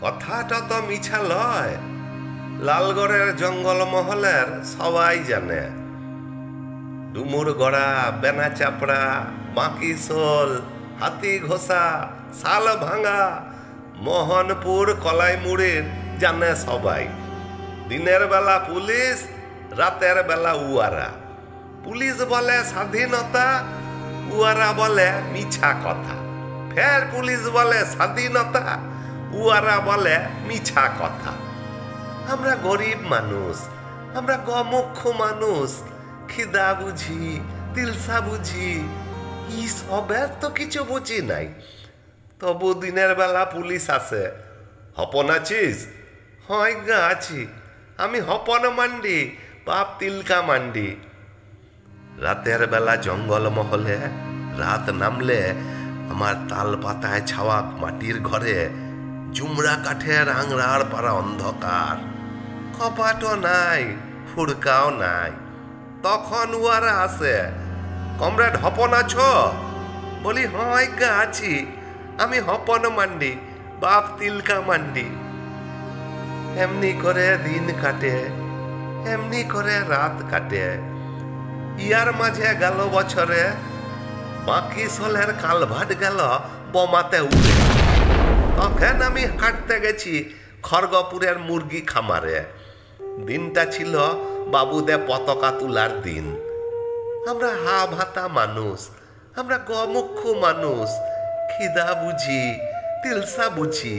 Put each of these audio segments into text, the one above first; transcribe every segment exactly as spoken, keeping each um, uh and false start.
কথাটা তো মিছা লয়। লালগড়ের জঙ্গল মহলের সবাই জানে। ডুমুর গড়া, বেনা চাপড়া, বাঁকি শোল, হাতি ঘোষা, শাল ভাঙা, মোহনপুর কলাইমুড়ির জানে সবাই। দিনের বেলা পুলিশ, রাতের বেলা উয়ারা। পুলিশ বলে স্বাধীনতা, উয়ারা বলে মিছা কথা। ফের পুলিশ বলে স্বাধীনতা, উয়ারা বলে মিছা কথা। আমরা গরিব মানুষ, আমরা গমুখ্য মানুষ, খিদা বুঝি, তিলসা বুঝি, ই সবের তো কিছু বুঝি নাই। তবু দিনের বেলা পুলিশ আসে। হপন আছিস? হয় গা আছি, আমি হপন মান্ডি, বাপ তিলকা মান্ডি। রাতের বেলা জঙ্গল মহলে রাত নামলে আমার তাল পাতায় ছাওয়া মাটির ঘরে জুমরা কাঠের আংরার পাড়া অন্ধকার। কপাটও নাই, ফুড়কাও নাই। তখন উয়ারা আসে, কমরেড হপন আছো? বলি হয় গা আছি, আমি হপন মান্ডি, বাপ তিলকা মান্ডি। এমনি করে দিন কাটে, এমনি করে রাত কাটে। ইয়ার মাঝে গেল বছরে বাকি সোলের কালভাট গেল বোমাতে উঠে। তখন আমি কাটতে গেছি খড়গপুরের মুরগি খামারে। দিনটা ছিল বাবুদে পতাকা তোলার দিন। আমরা হা ভাতা মানুষ, আমরা গমুখ্য মানুষ, খিদা বুঝি, তিলসা বুঝি,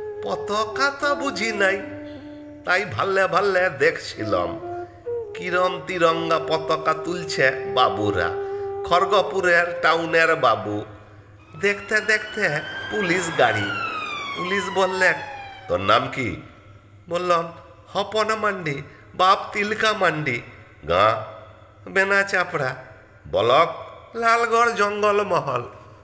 পতাকা তো বুঝি নাই। তাই ভাল্লে ভাল্লে দেখছিলাম কিরম তিরঙ্গা পতাকা তুলছে বাবুরা, খড়গপুরের টাউনের বাবু। দেখতে দেখতে পুলিশ গাড়ি। পুলিশ বললে, তোর নাম কি? বললাম হপন মান্ডি, বাপ তিলকা মান্ডি। গা? বেনা চাপড়া। বলক লালগড় জঙ্গল মহল।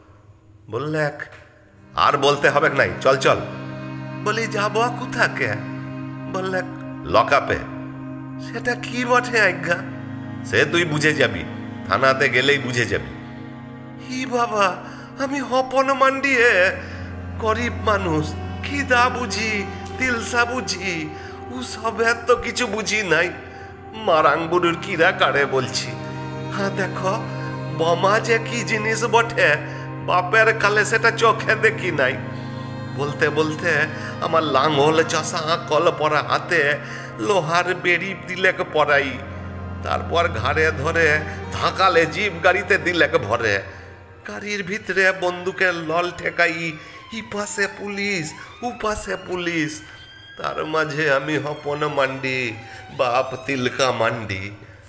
বললে, আর বলতে হবে নাই, চল চল। বলি যাব কোথাকে? বললে লকআপে। সেটা কি বটে আজ্ঞা? সে তুই বুঝে যাবি, থানাতে গেলেই বুঝে যাবি। হি বাবা, আমি হপন মান্ডি, এ গরিব মানুষ, খিদা বুঝি, তিলসা বুঝি, ও সবের তো কিছু বুঝি নাই। মারাংবুড়ির কিরা কারে বলছি। হ্যাঁ দেখো, বোমা যে কি জিনিস বটে, বাপের কালে সেটা চোখে দেখি নাই। বলতে বলতে আমার লাঙ্গল চষা কল পরা হাতে লোহার বেড়ি দিলেক পরাই। তারপর ঘাড়ে ধরে ধাকালে জিপ গাড়িতে দিলেক ভরে। গাড়ির ভিতরে বন্দুকের লল ঠেকাই, ই পাশে পুলিশ, উ পাশে পুলিশ। তার মাঝে আমি হপন মান্ডি, বাপ তিলকা মান্ডি।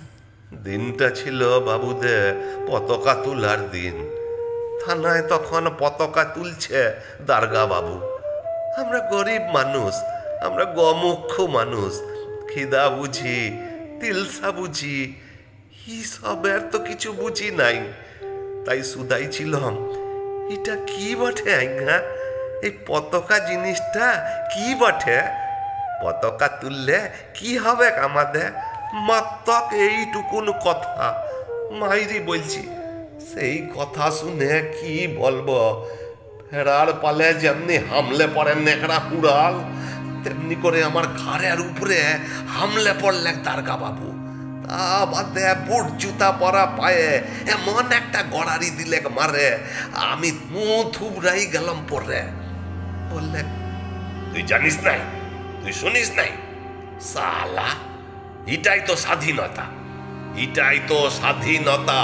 দিনটা ছিল বাবুদে পতাকা তোলার দিন। থানায় তখন পতাকা তুলছে দারগা বাবু। আমরা গরিব মানুষ, আমরা গমুখ্য মানুষ, খিদা বুঝি, তিলসা বুঝি, ই সবের তো কিছু বুঝি নাই। তাই সুদাই ছিলাম, এটা কি বটে আজ্ঞা? এই পতাকা জিনিসটা কি বটে? পতাকা তুললে কি হবে আমাদের? মাত্র এইটুকুন কথা মাইরি বলছি। সেই কথা শুনে কি বলবো, ফেরার পালে যেমনি হামলে পড়ে নেকড়া কুড়াল, তেমনি করে আমার ঘাড়ের উপরে হামলে পড়লে দারগা বাবু। তা বাদে বুট জুতা পরা পায়ে এমন একটা গড়ারি দিলে মারে, আমি মুখ থুবড়াই গেলাম পরে। বললে, তুই জানিস নাই, তুই শুনিস নাই? সালা, এটাই তো স্বাধীনতা, এটাই তো স্বাধীনতা।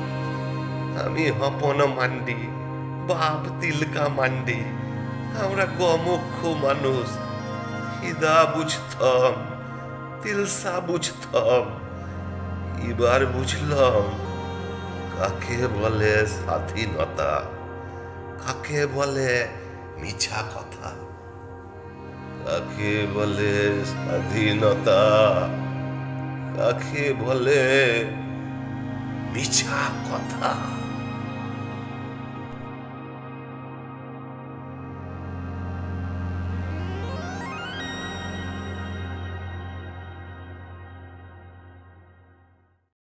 আমি হপন মান্ডি, বাপ তিলকা মান্ডি, আমরা গমুখ্য মানুষ, খিদা বুঝতাম, তিলসা বুঝতাম। এবার বুঝলাম কাকে বলে স্বাধীনতা, কাকে বলে মিছা কথা, কাকে বলে স্বাধীনতা, কাকে বলে মিছা কথা।